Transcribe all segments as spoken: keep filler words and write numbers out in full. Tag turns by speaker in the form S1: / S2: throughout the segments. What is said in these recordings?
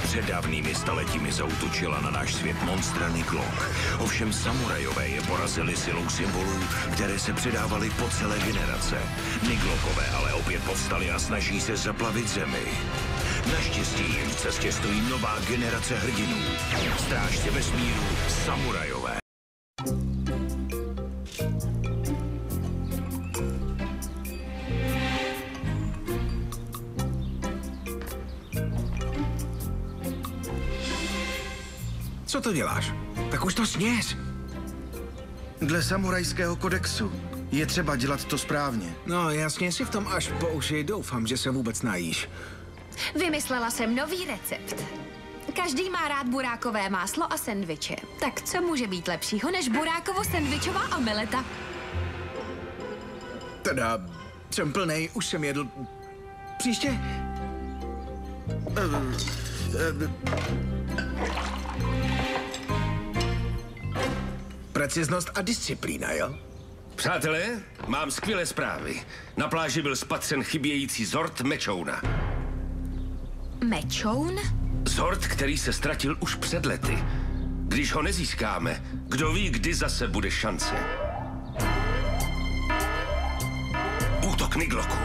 S1: Před dávnými staletími zaútočila na náš svět monstra Niglok. Ovšem samurajové je porazili silou symbolů, které se předávaly po celé generace. Niglokové ale opět povstali a snaží se zaplavit zemi. Naštěstí jim v cestě stojí nová generace hrdinů. Strážci vesmíru, samurajové.
S2: Co to děláš? Tak už to sněz.
S3: Dle samurajského kodexu je třeba dělat to správně.
S2: No jasně, si v tom až po uši. Doufám, že se vůbec najíš.
S4: Vymyslela jsem nový recept. Každý má rád burákové máslo a sendviče. Tak co může být lepšího než burákovo-sendvičová omeleta?
S2: Teda, jsem plnej, už jsem jedl. Příště?
S3: Uh, uh,
S2: Preciznost a disciplína, jo?
S5: Přátelé, mám skvělé zprávy. Na pláži byl spatřen chybějící zord mečouna.
S4: Mečoun?
S5: Zord, který se ztratil už před lety. Když ho nezískáme, kdo ví, kdy zase bude šance. Útok Nigloku.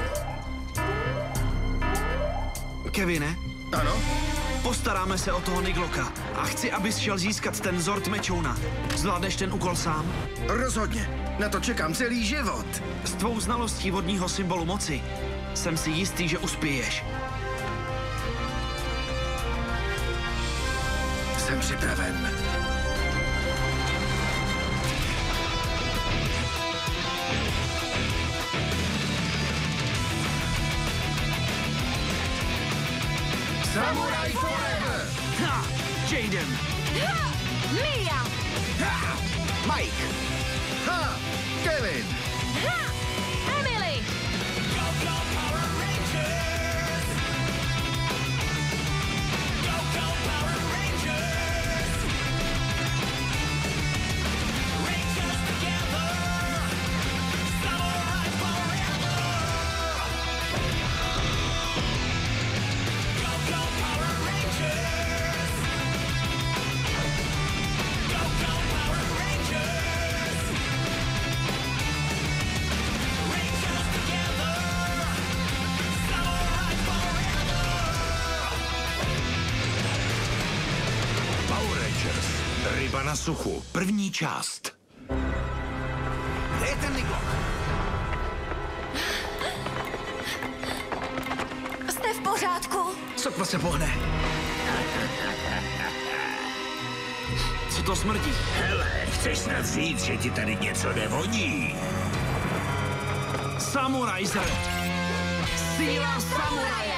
S6: Kevine?
S3: Ano?
S6: Postaráme se o toho Nigloka a chci, abys šel získat ten zord mečouna. Zvládneš ten úkol sám?
S3: Rozhodně. Na to čekám celý život.
S6: S tvou znalostí vodního symbolu moci jsem si jistý, že uspěješ.
S3: Jsem připraven. Samurai forever!
S6: Ha! Jaden!
S4: Ha! Mia!
S3: Ha!
S2: Mike!
S3: Ha! Kevin!
S4: Ha! Emily!
S7: Go, go, Power Rangers! Go, go, Power Rangers! Rangers together! Samurai forever! Go, go, Power Rangers! Go, go, Power Rangers! Rangers together! Samurai forever!
S1: Power Rangers. Ryba na suchu. První část.
S2: Kde je ten Niglok?
S4: Jste v pořádku?
S2: Sotva se pohne.
S6: Co to smrdí?
S1: Hele, chceš snad říct, že ti tady něco nevoní?
S6: Samurajzer!
S4: Síla samuraje!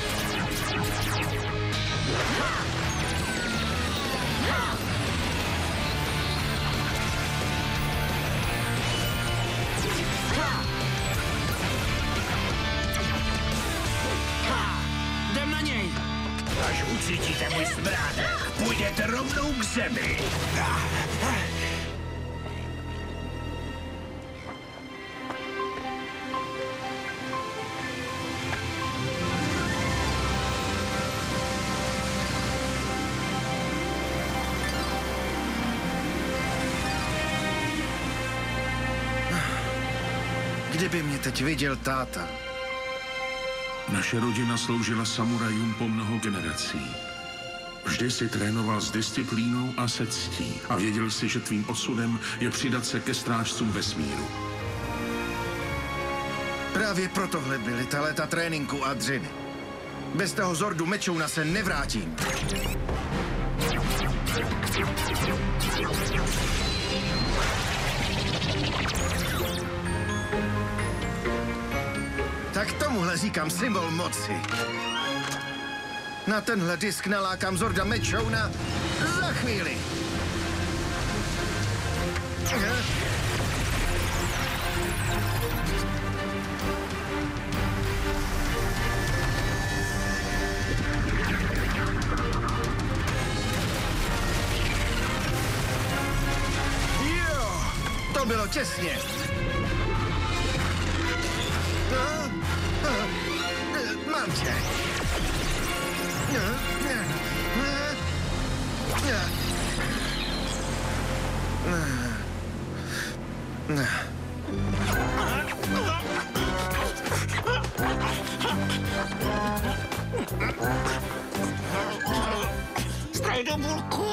S6: Jdem na něj!
S1: Až ucítíte můj smrádek, půjdete rovnou k zemi.
S3: Kdyby mě teď viděl táta.
S8: Naše rodina sloužila samurajům po mnoho generací. Vždy si trénoval s disciplínou a se ctí a věděl si, že tvým osudem je přidat se ke strážcům vesmíru.
S3: Právě pro tohle byly ta léta tréninku a dřiny. Bez toho zordu mečouna se nevrátím. Tak tomuhle říkám symbol moci. Na tenhle disk nalákám zorda mečouna za chvíli. Jo, to bylo těsně. Mám tě.
S7: Strajdo bulku.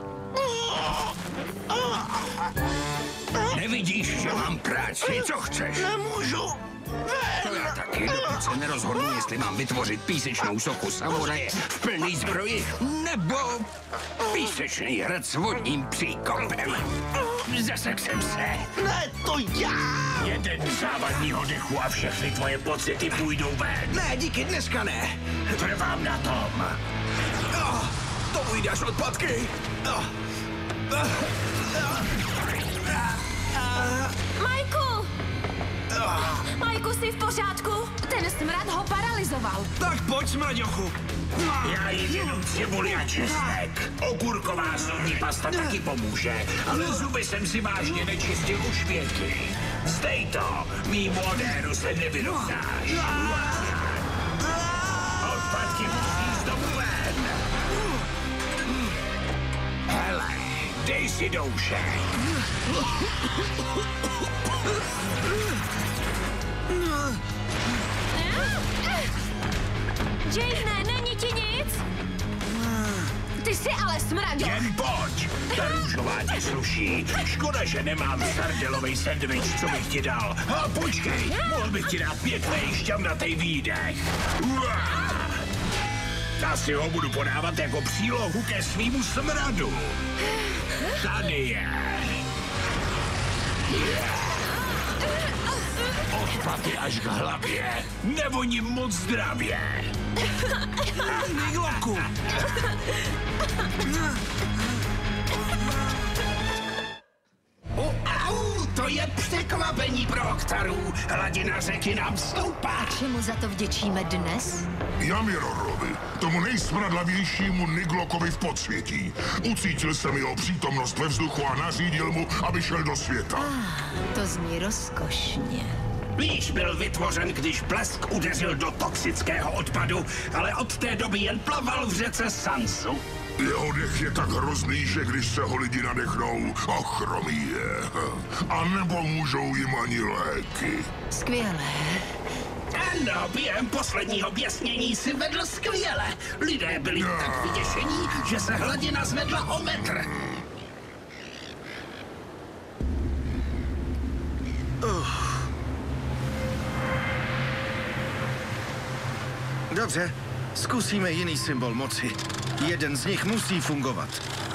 S1: Nevidíš, že mám práci? Co chceš?
S7: Nemůžu.
S1: To já taky, dokud se nerozhodnu, jestli mám vytvořit písečnou sochu samuraje v plný zbroji, nebo písečný hrad s vodním příkopem. Zasek jsem se.
S7: Ne, to já.
S1: Jeden závadního dechu a všechny tvoje pocity půjdou ven.
S2: Ne, díky, dneska ne.
S1: Trvám na tom.
S2: Oh, tomu jdeš odpadky. Oh. Oh.
S4: Majku! Majku, jsi v pořádku? Ten smrad ho paralyzoval.
S6: Tak pojď, smraďochu.
S1: Já jí jenom cibuli a česnek. Okurková zubní pasta taky pomůže, ale zuby jsem si vážně nečistil už věky. Zdej to, mýmu odéru se nevyrovnáš. Odpadky musí z domu ven. Hele, dej si doušek.
S4: Jane, není ti nic? Ty jsi ale smraďoch.
S1: Jen pojď, ta růžová ti sluší. Škoda, že nemám sardelovej sendvič, co bych ti dal. A počkej, mohl bych ti dát pěkný šťavnatý výdech. Já si ho budu podávat jako přílohu ke svýmu smradu. Tady je. Odpaty až k hlavě. Nevoním moc zdravě.
S6: Nigloku.
S1: Au, to je překvapení pro Oktaru. Hladina řeky nám stoupá.
S4: Čemu za to vděčíme dnes?
S9: Jamirorovi, tomu nejsmradlavějšímu Niglokovi v podsvětí. Ucítil jsem jeho přítomnost ve vzduchu a nařídil mu, aby šel do světa.
S4: To zní rozkošně.
S1: Víš, byl vytvořen, když blesk udeřil do toxického odpadu, ale od té doby jen plaval v řece Sansu.
S9: Jeho dech je tak hrozný, že když se ho lidi nadechnou, ochromí je. A nebo můžou jim ani léky.
S4: Skvělé.
S1: Ano, během posledního běsnění si vedl skvěle. Lidé byli tak vyděšení, že se hladina zvedla o metr.
S3: Uh. Dobře, zkusíme jiný symbol moci. Jeden z nich musí fungovat.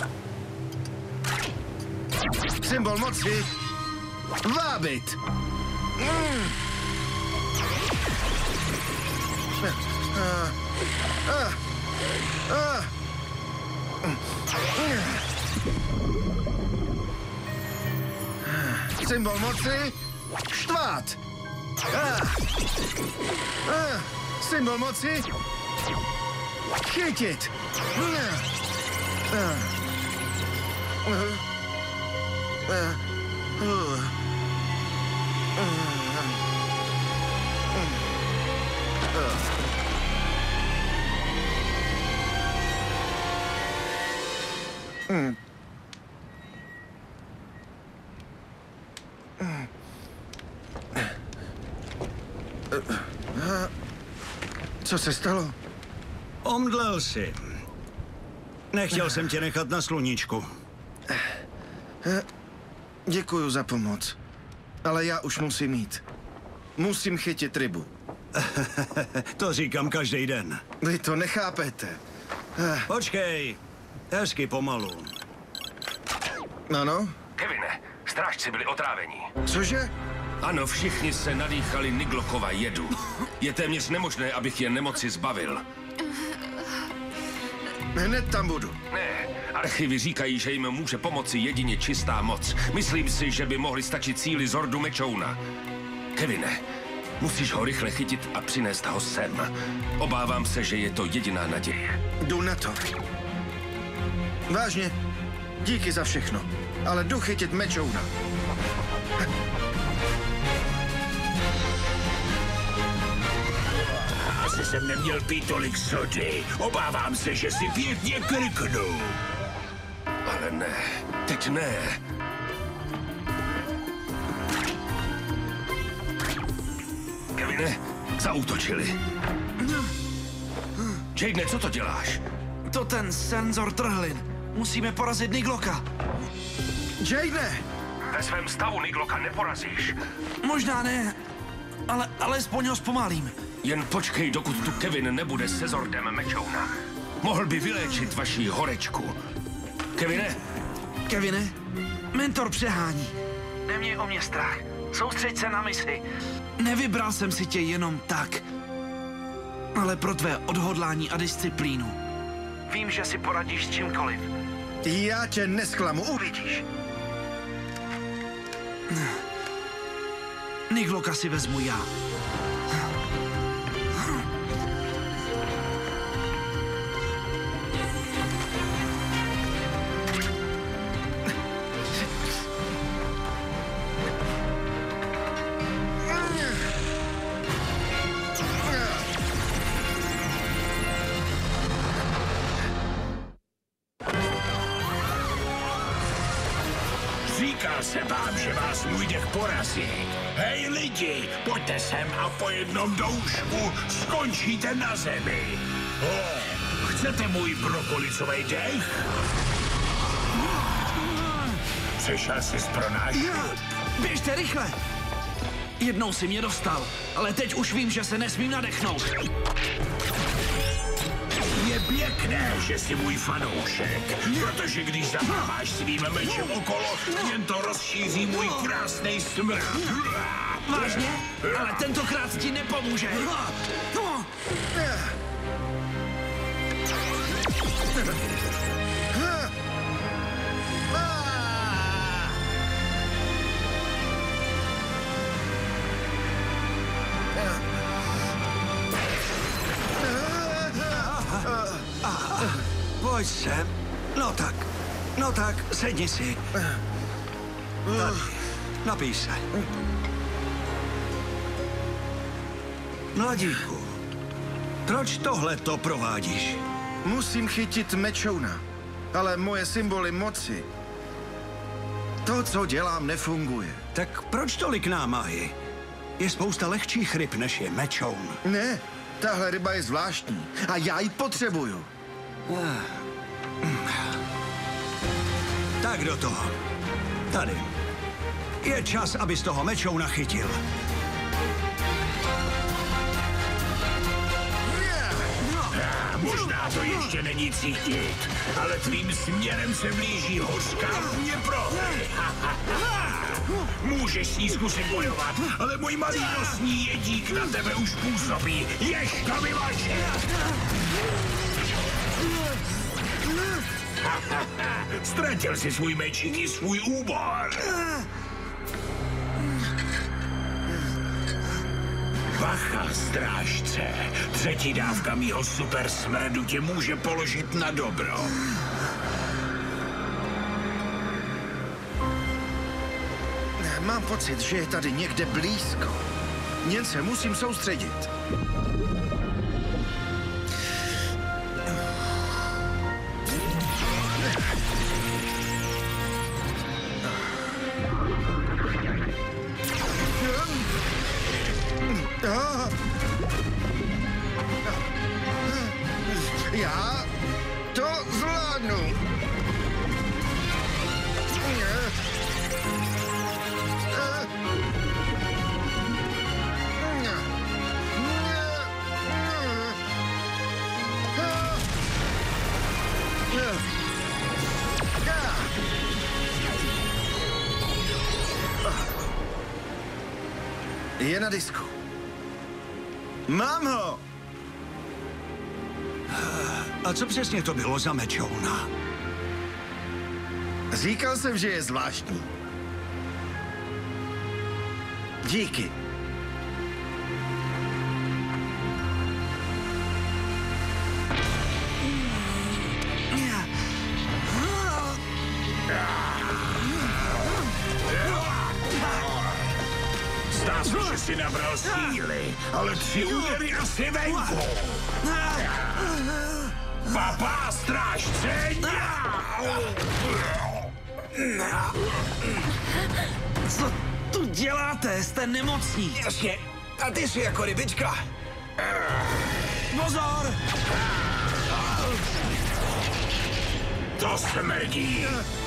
S3: Symbol moci. Vábit. Mm. Uh, uh, uh, uh. Symbol moci. Štvát. Uh. Uh. Symbol moci. Chytit. Uh. Uh. Uh. Uh. Hmm. Co se stalo?
S6: Omdlel si. Nechtěl jsem tě nechat na sluníčku.
S3: Děkuju za pomoc. Ale já už musím jít. Musím chytit rybu.
S6: To říkám každý den.
S3: Vy to nechápete.
S6: Počkej. Hezky pomalu.
S3: Ano?
S5: Kevine, strážci byli otráveni.
S3: Cože?
S5: Ano, všichni se nadýchali Niglokova jedu. Je téměř nemožné, abych je nemoci zbavil.
S3: Hned tam budu.
S5: Ne, archivy říkají, že jim může pomoci jedině čistá moc. Myslím si, že by mohly stačit síly Zordu Mečouna. Kevine, musíš ho rychle chytit a přinést ho sem. Obávám se, že je to jediná naděje.
S3: Jdu na to. Vážně, díky za všechno. Ale jdu chytit Mečouna.
S1: Asi jsem neměl pít tolik sody. Obávám se, že si pěkně krknu.
S5: Ale ne, teď ne. Kevine, zaútočili. Jadene, co to děláš?
S6: To ten senzor trhlin. Musíme porazit Nigloka.
S3: Jadene!
S5: Ve svém stavu Nigloka neporazíš.
S6: Možná ne, ale alespoň ho zpomalím.
S5: Jen počkej, dokud tu Kevin nebude se Zordem Mechouna. Mohl by vyléčit vaši horečku. Kevine?
S6: Kevine, mentor přehání. Neměj o mě strach. Soustřeď se na misi. Nevybral jsem si tě jenom tak, ale pro tvé odhodlání a disciplínu. Vím, že si poradíš s čímkoliv.
S3: Já tě nesklamu, uvidíš.
S6: Nigloka si vezmu já.
S1: Říkal jsem vám, že vás můj dech porazí. Hej lidi, pojďte sem a po jednom doušku skončíte na zemi. Oh, chcete můj brokolicový dech? Přešel jsi pro náš klub.
S6: Běžte rychle! Jednou si mě dostal, ale teď už vím, že se nesmím nadechnout.
S1: Je pěkné, že jsi můj fanoušek, protože když zamáváš svým mečem okolo, jen to rozšíří můj krásný smrad.
S6: Vážně? Ale tentokrát ti nepomůže.
S10: Pojď sem. No tak, no tak, sedni si. Tady, napij se. Mladíku, proč tohle to provádíš?
S3: Musím chytit Mechouna, ale moje symboly moci. To, co dělám, nefunguje.
S10: Tak proč tolik námahy? Je spousta lehčích ryb, než je Mechoun.
S3: Ne, tahle ryba je zvláštní a já ji potřebuju.
S10: Tak do toho. Tady. Je čas, abys toho Mechouna chytil.
S1: Možná to ještě není cítit, ale tvým směrem se blíží hořká vůně prohry. Můžeš s ní zkusit bojovat, ale můj malý nosní jedík na tebe už působí. Jež to vyvaže! Ztratil si svůj mečík i svůj úbor. Bacha, strážce. Třetí dávka mýho super smradu tě může položit na dobro.
S3: Mám pocit, že je tady někde blízko. Jen se musím soustředit. Já to zvládnu. Je na disku. Mám ho!
S10: A co přesně to bylo za Mechouna?
S3: Říkal jsem, že je zvláštní. Díky.
S1: Zdá se, že jsi nabral síly, ale tři údery asi venku. Papá, strážce!
S6: Co tu děláte? Jste nemocní.
S1: Jasně,
S2: A ty jsi jako rybička.
S6: Pozor!
S1: To smrdí.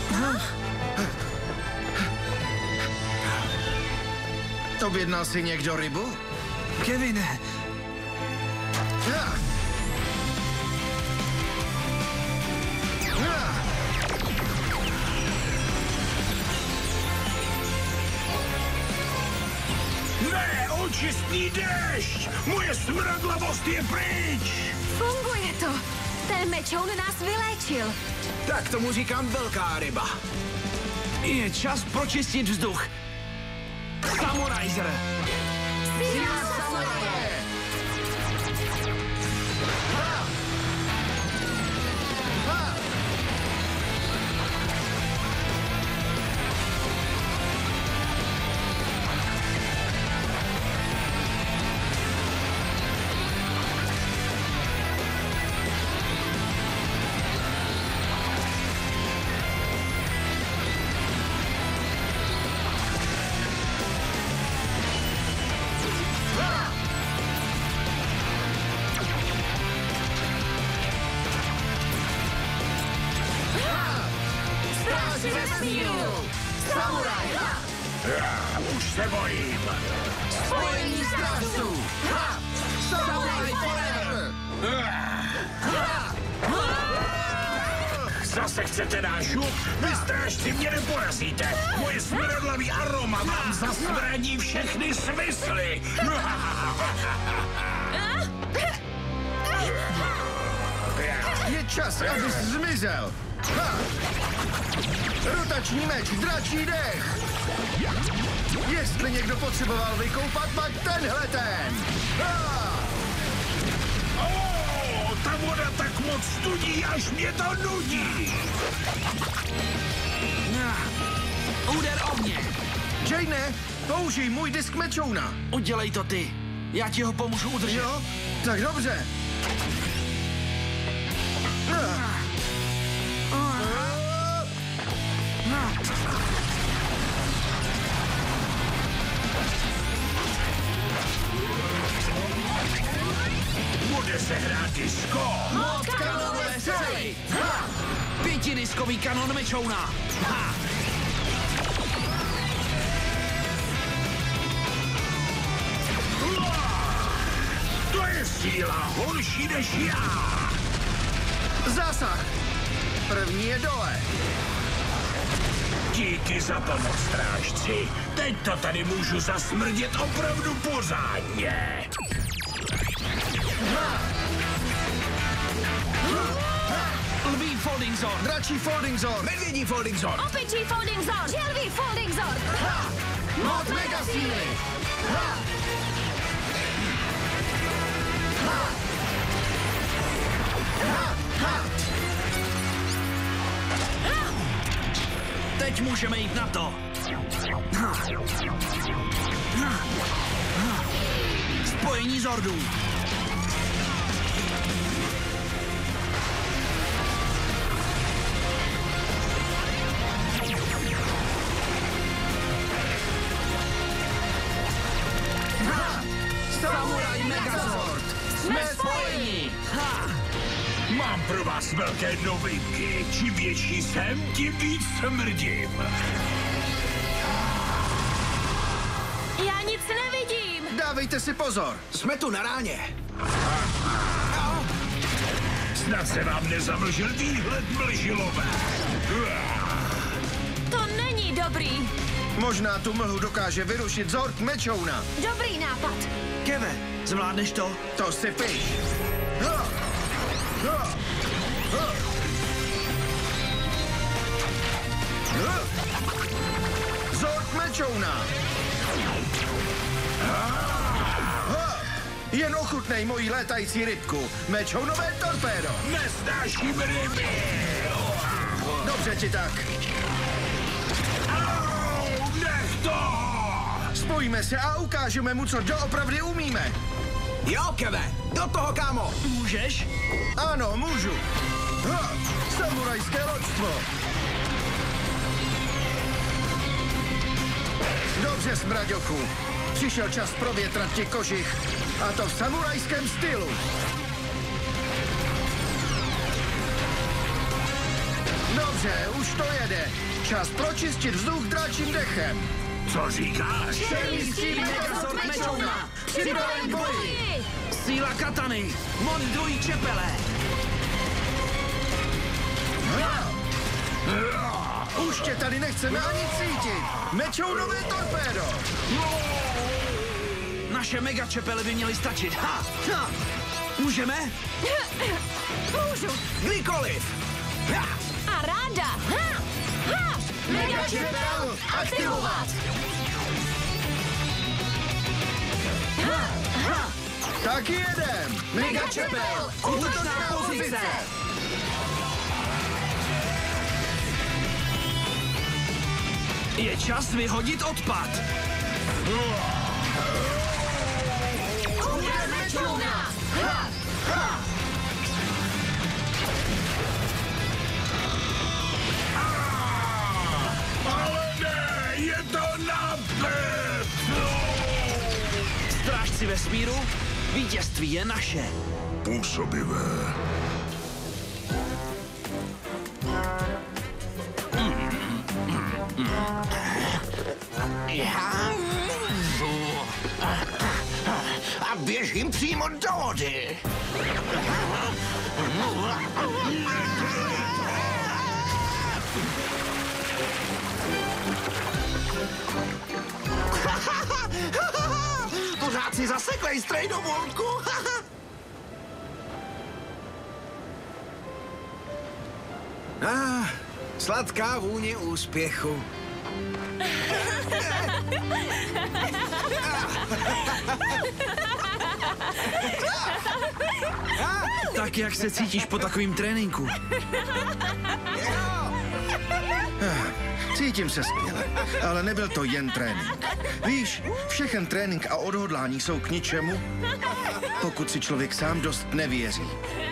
S3: Objednal si někdo rybu?
S6: Kevine,
S3: Ja. Ja.
S1: Ne, očistný déšť! Moje smradlavost je pryč!
S4: Funguje to. Ten mečoun nás vyléčil.
S2: Tak tomu říkám velká ryba.
S6: je čas pročistit vzduch. Samurajzer!
S4: Síla samuraje!
S1: Už se bojím.
S3: Spojení strážců! Ha! Samuraj forever!
S1: Zase chcete náš žup? Vy strážci mě neporazíte. Moje smradlavý aroma vám zasmradí všechny smysly.
S3: Je čas, abys zmizel! Ha! Rotační meč, dračí dech! Jestli někdo potřeboval vykoupat, pak tenhle ten! Ha!
S1: Oh, ta voda tak moc studí, až mě to nudí.
S6: Úder o mě!
S3: Jane, použij můj disk mečouna!
S6: Udělej to ty. Já ti ho pomůžu udržet.
S3: Jo? Tak dobře. Ha!
S1: Bude se hrát disko.
S6: Moc kanonové střely! Ha! Pětidiskový kanon mečouna! Ha!
S1: To je síla horší než já.
S3: Zásah! První je dole.
S1: Díky za pomoc, strážci. Teď to tady můžu zasmrdět opravdu pořádně.
S6: Lví folding zone!
S3: Dračí folding zone!
S2: Medvědí folding zone.
S4: Opičí folding zone! Želví folding zone!
S3: Ha! Moc mega síly! Ha! Ha! Ha! Ha!
S6: Teď můžeme jít na to. Ha. Ha. Ha. Spojení Zordů.
S3: Ha! Samuraj Megazord! Jsme spojení!
S6: Ha.
S1: Mám pro vás velké novinky. Čím větší jsem, tím víc smrdím.
S4: Já nic nevidím!
S3: Dávejte si pozor!
S2: Jsme tu na ráně.
S1: Snad se vám nezamlžil výhled, mlžilové.
S4: To není dobrý!
S3: Možná tu mlhu dokáže vyrušit Zord mečouna.
S4: Dobrý nápad!
S6: Keve, zvládneš to?
S3: To si piš! Ha! Ha! Ha! Ha! Zord mečouna! Ha! Jen ochutnej moji létající rybku. Mečounové torpédo.
S1: Nesnáším ryby.
S3: Dobře ti tak.
S1: Au, nech to!
S3: Spojíme se a ukážeme mu, co doopravdy umíme.
S2: Jo, Keve, do toho, kámo.
S6: Můžeš?
S3: Ano, můžu. Ha! Samurajské loďstvo. Dobře, smraďoku. Přišel čas provětrat ti kožich. A to v samurajském stylu. Dobře, už to jede. Čas pročistit vzduch dráčím dechem.
S1: Co říkáš?
S3: Čelístí Megazord Mečouna. Připraven k boji.
S6: Síla katany. Moc dvojí čepele.
S3: Už tě tady nechceme ani cítit. Mechounové torpédo.
S6: Naše mega čepele by měly stačit. Ha! Ha! Můžeme?
S4: Můžu.
S6: Kdykoliv. Ha!
S4: A ráda. Ha! Ha!
S3: Mega čepel aktivovat.
S4: Ha! Ha!
S3: Tak jedem. Mega čepel. Útočná pozice.
S6: Je čas vyhodit odpad.
S4: Úder Mechouna! Ha! Ha!
S1: Ale ne, je to napět!
S6: Strážci vesmíru, vítězství je naše.
S9: Působivé.
S7: Já můžu. A běžím přímo do vody. Pořád si zaseklej strejdovolku.
S2: Ah, sladká vůně úspěchu.
S6: Tak jak se cítíš po takovým tréninku?
S3: Cítím se skvěle, ale nebyl to jen trénink. Víš, všechen trénink a odhodlání jsou k ničemu, pokud si člověk sám dost nevěří.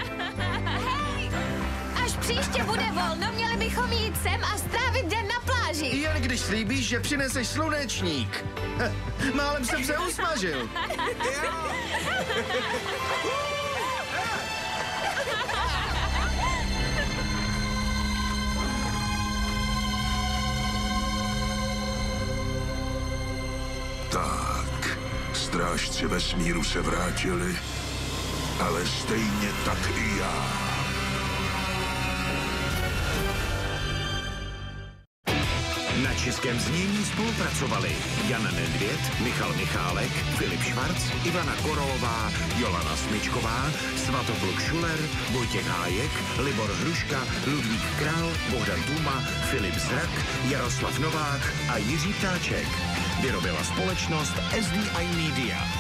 S4: Až příště bude volno, měli bychom jít sem a strávit den na pláži.
S3: Jen když slíbíš, že přineseš slunečník. Málem jsem se usmažil.
S9: Tak, strážci vesmíru se vrátili, ale stejně tak i já.
S1: Na českém znění spolupracovali Jana Nedvěd, Michal Michálek, Filip Švarc, Ivana Korolová, Jolana Smyčková, Svatopluk Šuler, Vojtěch Hájek, Libor Hruška, Ludvík Král, Bohdan Tůma, Filip Zrak, Jaroslav Novák a Jiří Ptáček. Vyrobila společnost S D I Media.